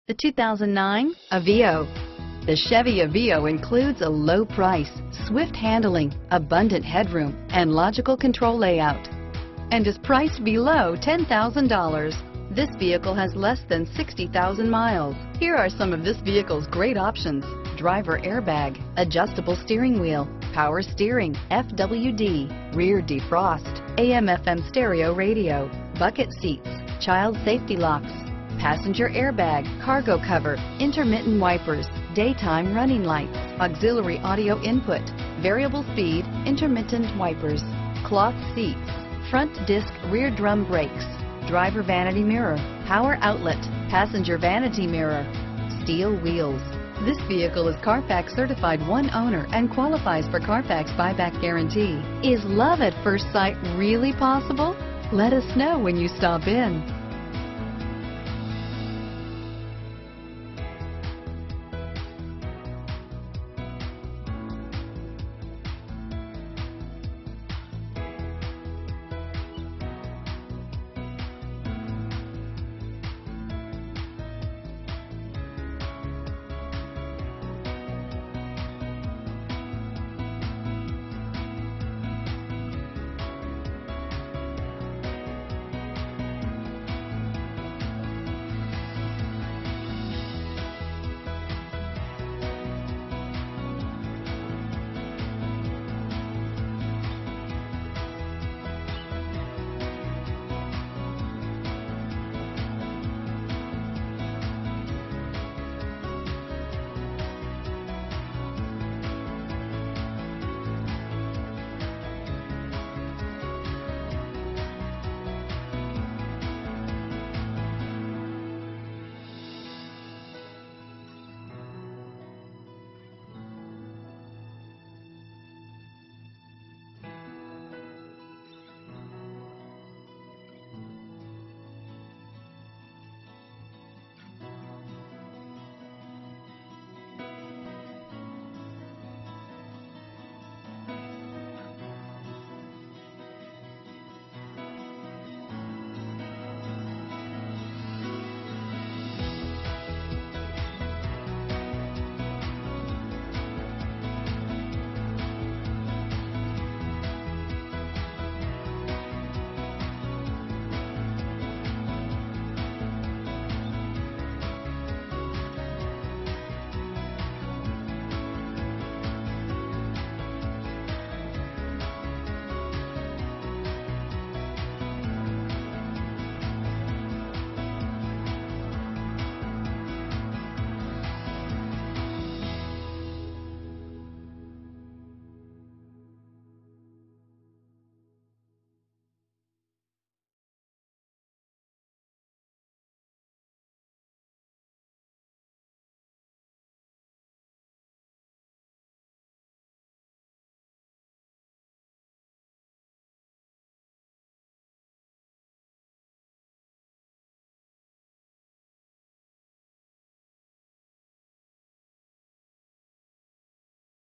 The 2009 Aveo. The Chevy Aveo includes a low price, swift handling, abundant headroom, and logical control layout, and is priced below $10,000. This vehicle has less than 60,000 miles. Here are some of this vehicle's great options: driver airbag, adjustable steering wheel, power steering, FWD, rear defrost, AM/FM stereo radio, bucket seats, child safety locks, passenger airbag, cargo cover, intermittent wipers, daytime running lights, auxiliary audio input, variable speed, intermittent wipers, cloth seats, front disc rear drum brakes, driver vanity mirror, power outlet, passenger vanity mirror, steel wheels. This vehicle is Carfax certified one owner and qualifies for Carfax buyback guarantee. Is love at first sight really possible? Let us know when you stop in.